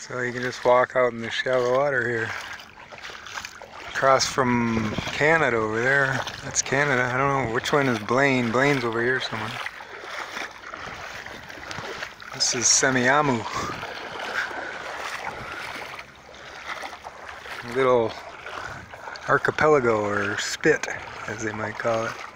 So you can just walk out in the shallow water here. Across from Canada over there. That's Canada. I don't know which one is Blaine. Blaine's over here somewhere. This is Semiahmoo. A little archipelago, or spit as they might call it.